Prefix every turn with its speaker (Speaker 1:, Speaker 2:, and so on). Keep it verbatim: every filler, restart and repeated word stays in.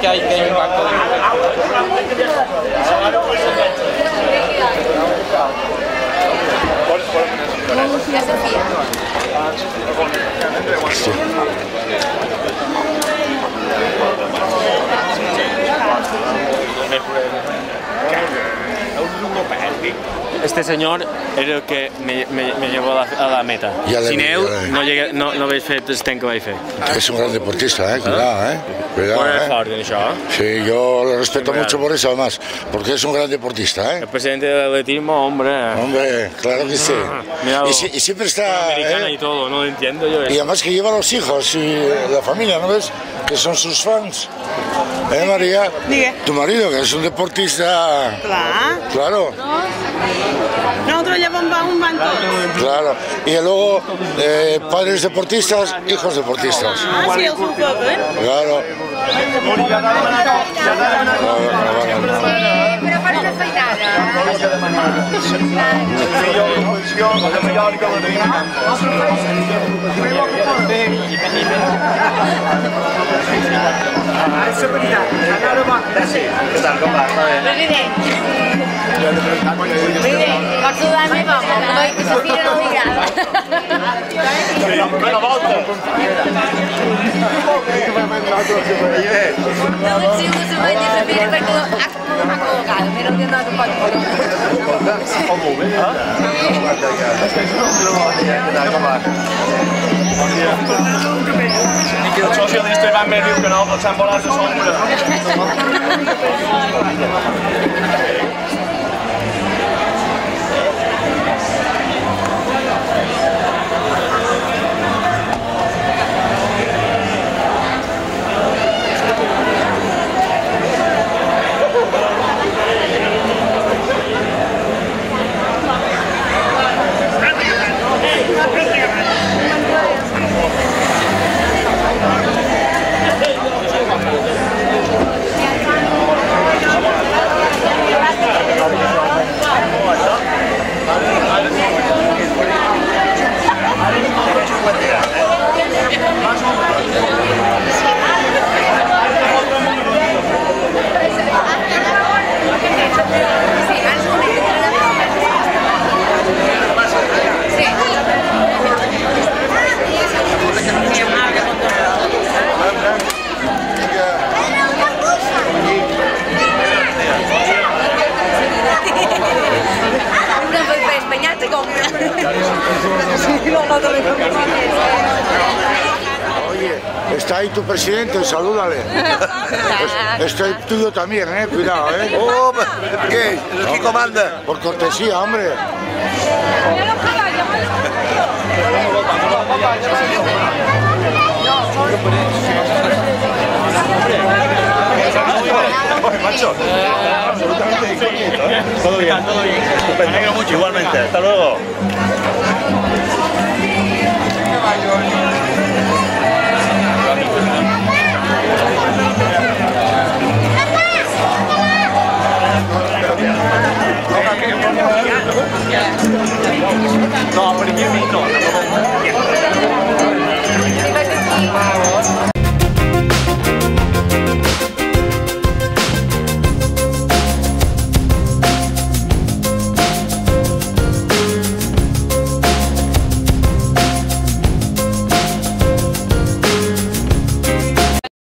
Speaker 1: que hay, que hay un banco de...
Speaker 2: Sí.
Speaker 3: Este señor es el que me, me, me llevó a la, a la meta. Sin él no, llegué, no, no veis fet el que vaig fer.
Speaker 2: Es un gran deportista, eh, cuidado, eh. Cuidado, eh. Sí, yo lo respeto mucho por eso, además, porque es un gran deportista, eh.
Speaker 3: El presidente del atletismo, hombre.
Speaker 2: Hombre, claro que sí.
Speaker 3: Míralo,
Speaker 2: y, si, y siempre está.
Speaker 3: Americana
Speaker 2: eh,
Speaker 3: y todo, no lo entiendo yo.
Speaker 2: Y además que lleva a los hijos y la familia, ¿no ves? Que son sus fans. ¿Eh, María?
Speaker 4: Digue.
Speaker 2: Tu marido, que es un deportista.
Speaker 4: Clar.
Speaker 2: Claro.
Speaker 4: Nosaltres llavors va un van tots.
Speaker 2: Claro. Y luego, eh, padres deportistas, hijos deportistas.
Speaker 4: Ah, sí, els sufoquen.
Speaker 2: Claro.
Speaker 5: Però fan una feinada. President. President, pots saludar la meva mama, que sa filla no li agrada.
Speaker 6: Una volta!
Speaker 5: No et sigo la meva de sa filla perquè no m'ha col·locat, però no no pot col·locar.
Speaker 6: Oh, molt bé, eh? I que els socialistes van més riu que no, els han volat a sombra.
Speaker 2: Oye, está ahí tu presidente, salúdale. Estoy tuyo también, eh, cuidado, eh.
Speaker 7: Oh, ¿qué? ¿Quién comanda?
Speaker 2: Por cortesía, hombre.
Speaker 6: Macho, absolutamente incognito, ¿eh? Todo bien, todo bien. Me alegro mucho, igualmente. Hasta luego. No, pero